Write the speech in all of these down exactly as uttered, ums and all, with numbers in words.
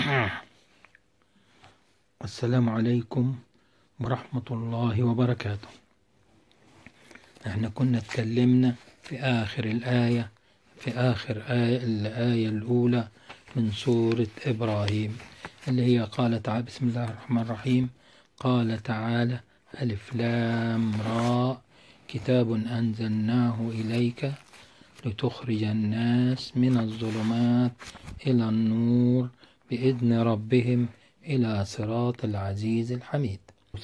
السلام عليكم ورحمة الله وبركاته. احنا كنا اتكلمنا في آخر الآية في آخر آية الآية الأولى من سورة إبراهيم اللي هي قال تعالى بسم الله الرحمن الرحيم. قال تعالى ألف لام راء كتاب أنزلناه إليك لتخرج الناس من الظلمات إلى النور بإذن ربهم إلى صراط العزيز الحميد.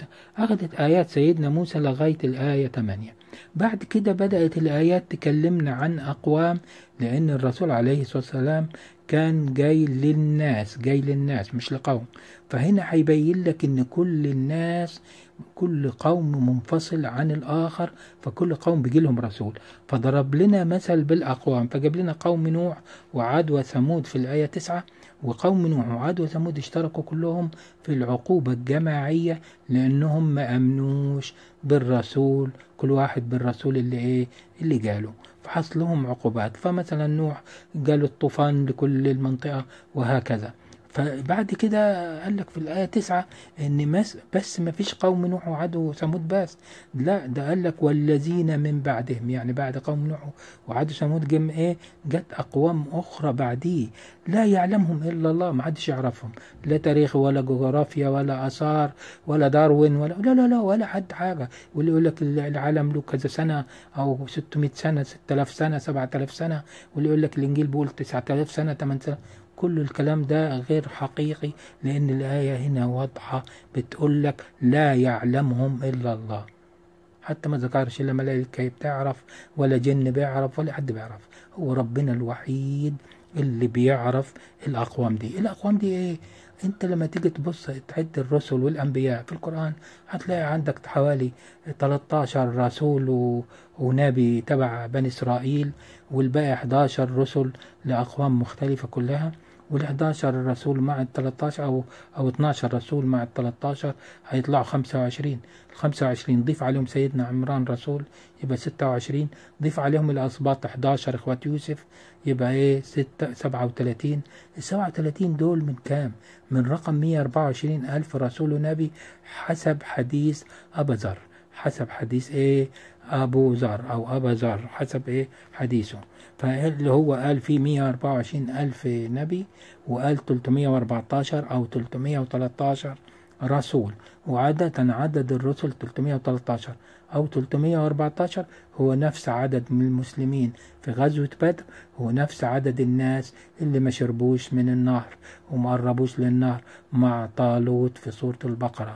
أخذت آيات سيدنا موسى لغاية الآية ثمانية. بعد كده بدأت الآيات تكلمنا عن أقوام، لأن الرسول عليه الصلاة والسلام كان جاي للناس جاي للناس مش لقوم. فهنا هيبين لك إن كل الناس كل قوم منفصل عن الآخر، فكل قوم بيجي لهم رسول. فضرب لنا مثل بالأقوام، فجاب لنا قوم نوح وعاد وثمود في الآية تسعة، وقوم نوح وعاد وثمود اشتركوا كلهم في العقوبة الجماعية لأنهم ما أمنوش بالرسول، كل واحد بالرسول اللي إيه اللي جاله، فحصلهم عقوبات. فمثلا نوح جاله الطوفان لكل المنطقة وهكذا. فبعد كده قال لك في الآية تسعة إن بس ما فيش قوم نوح وعاد وثمود بس، لا ده قال لك والذين من بعدهم، يعني بعد قوم نوح وعاد وثمود جم إيه جت أقوام أخرى بعديه لا يعلمهم إلا الله، ما حدش يعرفهم، لا تاريخ ولا جغرافيا ولا آثار ولا داروين ولا لا لا لا ولا حد حاجة. واللي يقول لك العالم له كذا سنة أو ستمائة سنة ستة آلاف سنة سبعة آلاف سنة، واللي يقول لك الإنجيل بيقول تسعة آلاف سنة ثمانية سنة، كل الكلام ده غير حقيقي، لأن الآية هنا واضحة بتقول لك لا يعلمهم إلا الله. حتى ما ذكرش لا ملائكة بتعرف ولا جن بيعرف ولا حد بيعرف، هو ربنا الوحيد اللي بيعرف الأقوام دي. الأقوام دي إيه؟ انت لما تيجي تبص تعد الرسل والأنبياء في القرآن هتلاقي عندك حوالي ثلاثة عشر رسول و... ونبي تبع بني إسرائيل، والباقي أحد عشر رسل لأقوام مختلفة كلها، وال11 رسول مع ال13 او او اتناشر رسول مع ال13 هيطلعوا خمسة وعشرين. ال خمسة وعشرين ضيف عليهم سيدنا عمران رسول يبقى ستة وعشرين، ضيف عليهم الاسباط احد عشر اخوة يوسف يبقى ايه ستة سبعة وثلاثين. ال سبعة وثلاثين دول من كام؟ من رقم مئة وأربعة وعشرين ألف رسول ونبي حسب حديث أبا ذر، حسب حديث ايه أبو ذر أو أبا ذر حسب ايه حديثه. فاللي هو قال فيه مئة وأربعة وعشرين ألف نبي، وقال ثلاثمائة وأربعة عشر أو ثلاثمائة وثلاثة عشر رسول، وعادة عدد الرسل ثلاثمائة وثلاثة عشر أو ثلاثمائة وأربعة عشر هو نفس عدد من المسلمين في غزوة بدر، هو نفس عدد الناس اللي ما شربوش من النهر وما قربوش للنهر مع طالوت في سورة البقرة.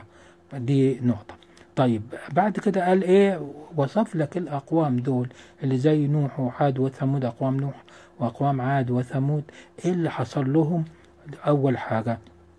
دي نقطة. طيب بعد كده قال ايه؟ وصف لك الاقوام دول اللي زي نوح وعاد وثمود، اقوام نوح واقوام عاد وثمود ايه اللي حصل لهم؟ اول حاجة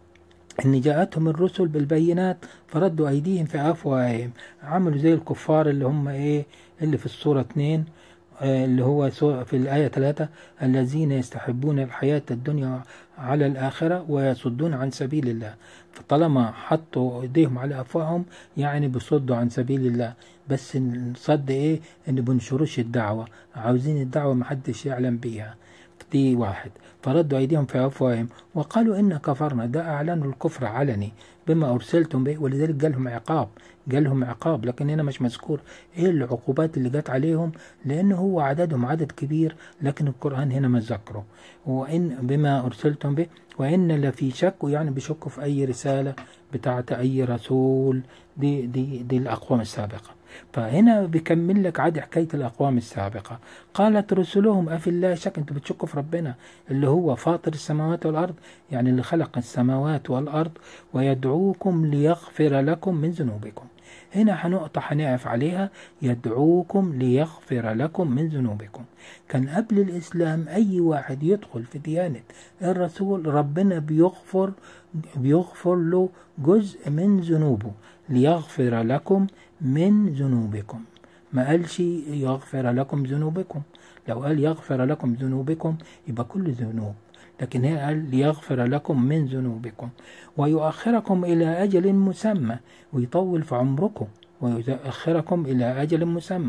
ان جاءتهم الرسل بالبينات فردوا ايديهم في افواههم، عملوا زي الكفار اللي هم ايه اللي في السورة اتنين اللي هو في الآية ثلاثة الذين يستحبون الحياة الدنيا على الآخرة ويصدون عن سبيل الله. فطالما حطوا ايديهم على أفواههم يعني بيصدوا عن سبيل الله، بس الصد ايه؟ ان بنشروش الدعوة، عاوزين الدعوة محدش يعلم بيها. دي واحد. فردوا أيديهم في أفواههم وقالوا إن كفرنا، ده أعلنوا الكفر علني بما أرسلتم به، ولذلك جالهم عقاب جالهم عقاب لكن هنا مش مذكور إيه العقوبات اللي جت عليهم، لأن هو عددهم عدد كبير لكن القرآن هنا ما ذكره. وإن بما أرسلتم به وإن لفي شك، يعني بيشكوا في أي رسالة بتاعت أي رسول. دي دي دي الأقوام السابقة. فهنا بيكمل لك عادي حكاية الأقوام السابقة. قالت رسلهم أفي الله شك، انتوا بتشكوا في ربنا اللي هو فاطر السماوات والأرض، يعني اللي خلق السماوات والأرض، ويدعوكم ليغفر لكم من ذنوبكم. هنا هنقطة هنقف عليها، يدعوكم ليغفر لكم من ذنوبكم. كان قبل الإسلام أي واحد يدخل في ديانة الرسول ربنا بيغفر بيغفر له جزء من ذنوبه، ليغفر لكم من ذنوبكم. ما قالش يغفر لكم ذنوبكم، لو قال يغفر لكم ذنوبكم يبقى كل ذنوب، لكن هي قال ليغفر لكم من ذنوبكم ويؤخركم إلى أجل مسمى، ويطول في عمركم ويؤخركم إلى أجل مسمى.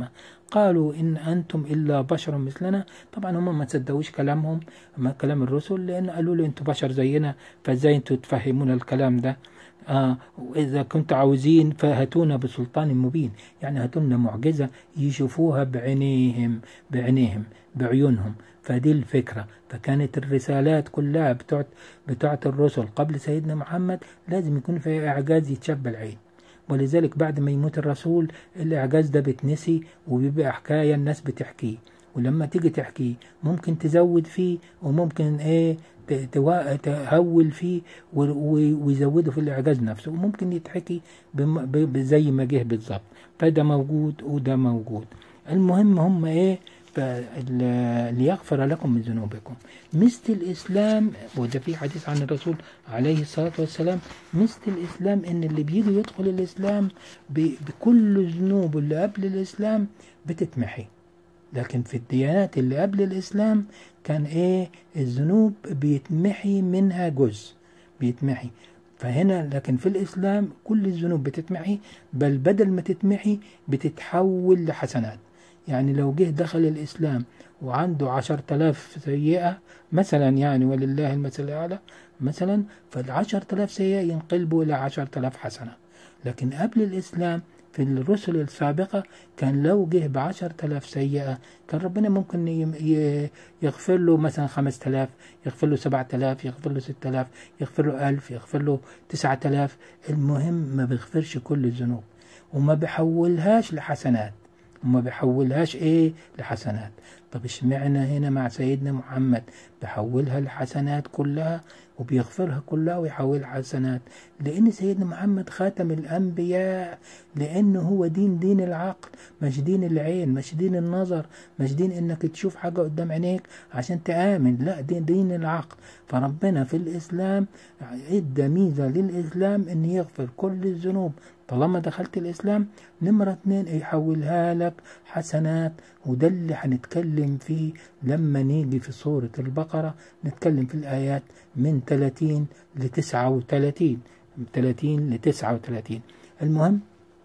قالوا إن أنتم إلا بشر مثلنا. طبعا هم ما تصدقوش كلامهم، ما كلام الرسل، لأن قالوا له أنتم بشر زينا، فإزاي أنتم تفهمون الكلام ده؟ آه وإذا كنت عاوزين فهاتونا بسلطان مبين، يعني هاتونا معجزة يشوفوها بعينيهم بعينيهم بعيونهم. فدي الفكرة. فكانت الرسالات كلها بتوعت بتوعت الرسل قبل سيدنا محمد لازم يكون فيها إعجاز يتشبه العين، ولذلك بعد ما يموت الرسول الإعجاز ده بتنسي وبيبقى حكاية الناس بتحكيه، ولما تيجي تحكيه ممكن تزود فيه وممكن ايه تهول فيه ويزوده في الإعجاز نفسه، وممكن يتحكي زي ما جه بالظبط. فده موجود وده موجود. المهم هم ايه؟ ليغفر لكم من ذنوبكم. مثل الإسلام، وده في حديث عن الرسول عليه الصلاة والسلام، مثل الإسلام إن اللي بيجي يدخل الإسلام بكل الذنوب اللي قبل الإسلام بتتمحي، لكن في الديانات اللي قبل الإسلام كان إيه؟ الذنوب بيتمحي منها جزء بيتمحي. فهنا لكن في الإسلام كل الذنوب بتتمحي، بل بدل ما تتمحي بتتحول لحسنات. يعني لو جه دخل الإسلام وعنده عشر تلاف سيئة مثلا، يعني ولله المثل الأعلى مثلا، فالعشر تلاف سيئة ينقلبوا إلى عشر تلاف حسنة. لكن قبل الإسلام في الرسل السابقة كان لو جه بعشر تلاف سيئة كان ربنا ممكن يغفر له مثلا خمس تلاف، يغفر له سبع تلاف، يغفر له ست تلاف، يغفر له ألف، يغفر له تسعة تلاف. المهم ما بيغفرش كل الذنوب وما بيحولهاش لحسنات، وما بيحولهاش ايه لحسنات. طب اشمعنى هنا مع سيدنا محمد بيحولها لحسنات كلها وبيغفرها كلها ويحولها حسنات؟ لان سيدنا محمد خاتم الانبياء، لانه هو دين دين العقل، مش دين العين، مش دين النظر، مش دين انك تشوف حاجة قدام عينيك عشان تآمن، لا دين دين العقل. فربنا في الاسلام ادى ميزة للاسلام ان يغفر كل الذنوب طالما دخلت الإسلام. نمرة اتنين يحولها لك حسنات، وده اللي هنتكلم فيه لما نيجي في سورة البقرة نتكلم في الآيات من ثلاثين لتسعة وثلاثين ثلاثين لتسعة وثلاثين. المهم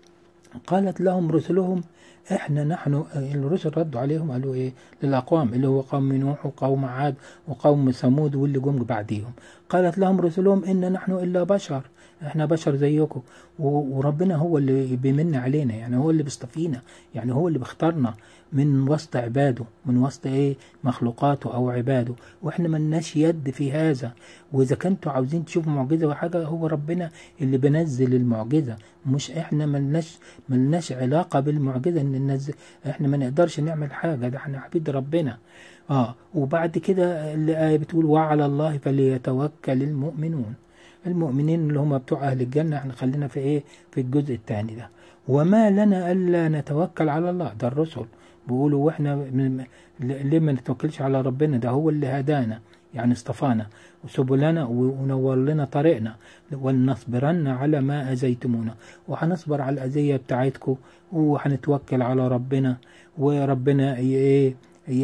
قالت لهم رسلهم احنا نحن، الرسل ردوا عليهم قالوا ايه للأقوام اللي هو قوم نوح وقوم عاد وقوم ثمود واللي جم بعديهم. قالت لهم رسلهم ان نحن الا بشر، احنا بشر زيكم، وربنا هو اللي بيمن علينا، يعني هو اللي بيصطفينا، يعني هو اللي بيختارنا من وسط عباده، من وسط ايه مخلوقاته او عباده، واحنا ملناش يد في هذا. واذا كنتوا عاوزين تشوفوا معجزه وحاجه هو ربنا اللي بينزل المعجزه، مش احنا ملناش ملناش علاقه بالمعجزه ان ننزل، احنا ما نقدرش نعمل حاجه، ده احنا عبيد ربنا. اه وبعد كده الآية بتقول وعلى الله فليتوكل المؤمنون. المؤمنين اللي هم بتوع أهل الجنة، احنا خلينا في ايه في الجزء الثاني ده. وما لنا ألا نتوكل على الله، ده الرسل بيقولوا واحنا ليه ما نتوكلش على ربنا؟ ده هو اللي هدانا، يعني اصطفانا وسبلنا ونور لنا طريقنا، ولنصبرن على ما أذيتمونا، وهنصبر على الأذية بتاعتكم وهنتوكل على ربنا، وربنا ايه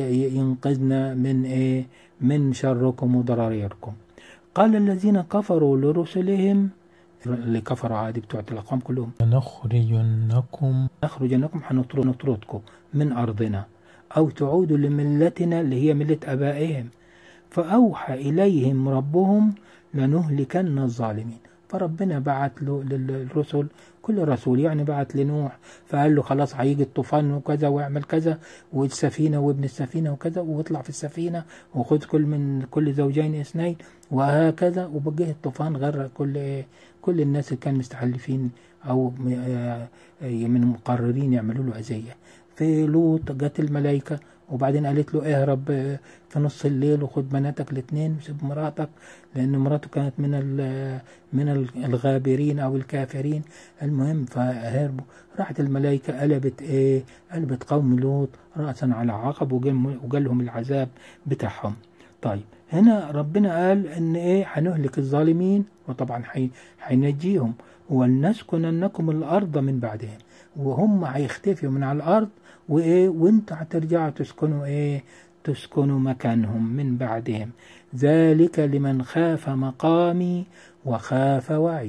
ينقذنا من ايه من شركم وضراريركم. قال الذين كفروا لرسلهم، اللي كفروا عادي بتوع الأقوام كلهم، نخرجنكم نخرجنكم هنطردكم من أرضنا أو تعودوا لملتنا اللي هي ملة آبائهم. فأوحى إليهم ربهم لنهلكن الظالمين. فربنا بعت له للرسل، كل رسول يعني بعت لنوح فقال له خلاص هيجي الطوفان وكذا واعمل كذا والسفينة وابن السفينة وكذا واطلع في السفينة وخذ كل من كل زوجين اثنين وهكذا. وبجه الطوفان غرق كل كل الناس اللي كانوا مستحلفين او من مقررين يعملوا له أذية. في لوط جت الملائكة وبعدين قالت له اهرب في نص الليل وخد بناتك الاثنين وسيب مراتك، لان مراته كانت من من الغابرين او الكافرين. المهم فهربوا، راحت الملائكه قلبت ايه قلبت قوم لوط راسا على عقب وجالهم العذاب بتاعهم. طيب هنا ربنا قال ان ايه هنهلك الظالمين، وطبعا هينجيهم، ولنسكننكم الارض من بعدهم، وهم هيختفوا من على الارض وايه وانتوا هترجعوا تسكنوا ايه تسكنوا مكانهم من بعدهم. ذلك لمن خاف مقامي وخاف وعيد.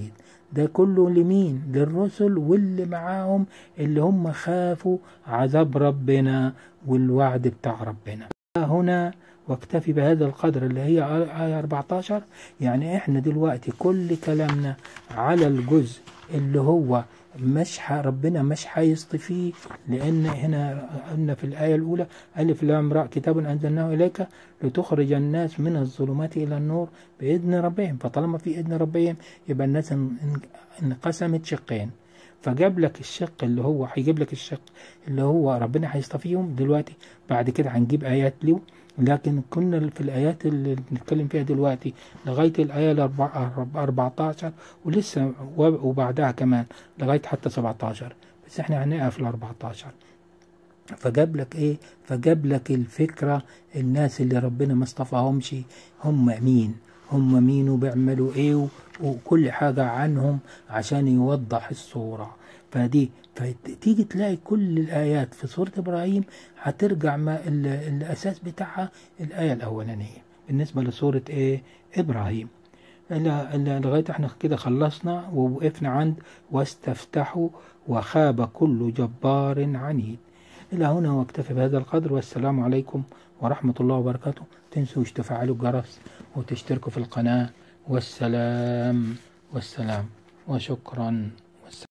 ده كله لمين؟ للرسل واللي معاهم اللي هم خافوا عذاب ربنا والوعد بتاع ربنا. هنا واكتفي بهذا القدر اللي هي آية أربعتاشر. يعني احنا دلوقتي كل كلامنا على الجزء اللي هو مش ح... ربنا مش هيصطفيه، لان هنا قلنا في الايه الاولى الف لام راء كتاب انزلناه اليك لتخرج الناس من الظلمات الى النور باذن ربهم. فطالما في اذن ربهم يبقى الناس انقسمت شقين، فجاب لك الشق اللي هو هيجيب لك الشق اللي هو ربنا هيصطفيهم. دلوقتي بعد كده هنجيب ايات له، لكن كنا في الآيات اللي بنتكلم فيها دلوقتي لغاية الآية الأربعتاشر ولسه وبعدها كمان لغاية حتى سبعتاشر، بس احنا هنقف في الأربعتاشر. فجاب لك ايه؟ فجاب لك الفكرة الناس اللي ربنا ما اصطفاهمش هم مين، هم مين وبيعملوا ايه وكل حاجة عنهم عشان يوضح الصورة. فدي فتيجي تلاقي كل الآيات في سورة إبراهيم هترجع ما الأساس بتاعها الآية الأولانية بالنسبة لسورة إيه؟ إبراهيم. لغاية احنا كده خلصنا ووقفنا عند واستفتحوا وخاب كل جبار عنيد. إلى هنا واكتفي بهذا القدر، والسلام عليكم ورحمة الله وبركاته. تنسوش تفعلوا الجرس وتشتركوا في القناة. والسلام والسلام وشكرا.